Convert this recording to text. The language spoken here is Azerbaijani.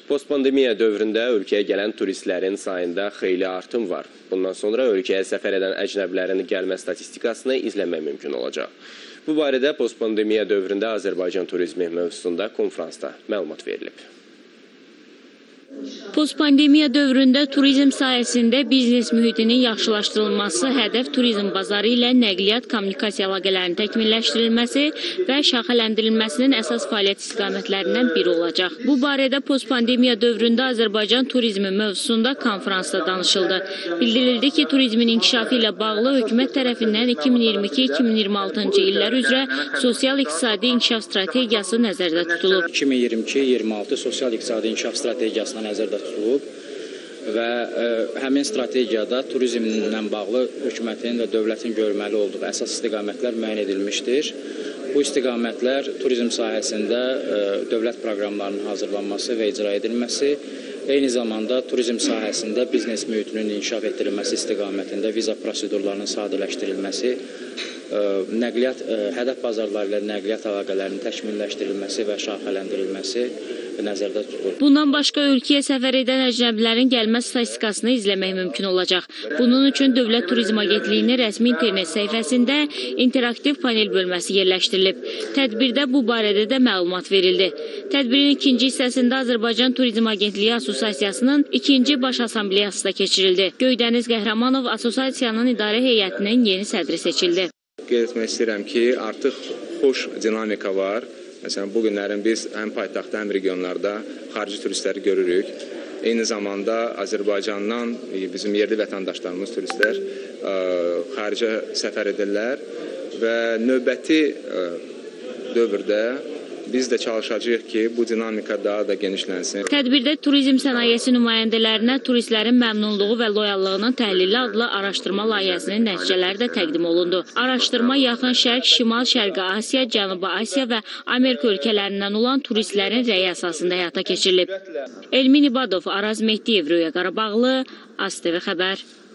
Postpandemiya dövründə ölkəyə gələn turistlərin sayında xeyli artım var. Bundan sonra ölkəyə səfər edən əcnəbilərin gəlmə statistikasını izləmək mümkün olacaq. Bu barədə postpandemiya dövründə Azərbaycan turizmi mövzusunda konfransda məlumat verilib. Postpandemiya dövründə turizm sahəsində biznes mühitinin yaxşılaşdırılması, hədəf turizm bazarı ilə nəqliyyat kommunikasiya əlaqələrinin təkmilləşdirilməsi və şaxələndirilməsinin əsas fəaliyyət istiqamətlərindən biri olacaq. Bu barədə postpandemiya dövründə Azərbaycan turizmi mövzusunda konfransda danışıldı. Bildirildi ki, turizmin inkişafı ilə bağlı hökumət tərəfindən 2022-2026-cı illər üzrə sosial-iqtisadi inkişaf strategiyası nəzərdə tutulub. 2022-2026 sosial-iqtisadi inkişaf strategiyasına nəzərdə tutulub və həmin strategiyada turizmlə bağlı hökumətin və dövlətin görməli olduğu əsas istiqamətlər müəyyən edilmişdir. Bu istiqamətlər turizm sahəsində dövlət proqramlarının hazırlanması və icra edilməsi, eyni zamanda turizm sahəsində biznes mühitinin inkişaf etdirilməsi istiqamətində viza prosedurlarının sadələşdirilməsi, nəqliyyat, hədəf bazarları ilə nəqliyyat əlaqələrinin təkmilləşdirilməsi və şaxələndirilməsi nəzərdə tutulur. Bundan başqa ölkəyə səfər edən əcnəbilərin gəlmə statistikasını izləmək mümkün olacaq. Bunun üçün Dövlət Turizm Agentliyinin rəsmi internet səhifəsində interaktiv panel bölməsi yerləşdirilib. Tədbirdə bu barədə də məlumat verildi. Tədbirin ikinci hissəsində Azərbaycan Turizm Agentliyi Assosiasiyasının ikinci baş assambleyası da keçirildi. Göydəniz Qəhrəmanov Assosiasiyanın idarə heyətinin yeni sədri seçildi. Qeyd etmək istəyirəm ki, artıq xoş dinamika var. Məsələn, bu günlərin biz həm paytaxtda, həm regionlarda xarici turistləri görürük. Eyni zamanda Azərbaycandan bizim yerli vətəndaşlarımız, turistlər xaricə səfər edirlər və növbəti dövrdə biz də çalışacağıq ki, bu dinamika daha da genişlənsin. Tədbirdə turizm sənayesi nümayəndələrinə turistlərin məmnunluğu və loyallığının təhlili adlı araşdırma layihəsinin nəticələri də təqdim olundu. Araşdırma Yaxın Şərq, Şimal-Şərqi Asiya, Cənubi Asiya və Amerika ölkələrindən olan turistlərin rəyi əsasında həyata keçirilib. Elmin İbadov, Araz Mehdiyev, Röya Qarabağlı, AzTV xəbər.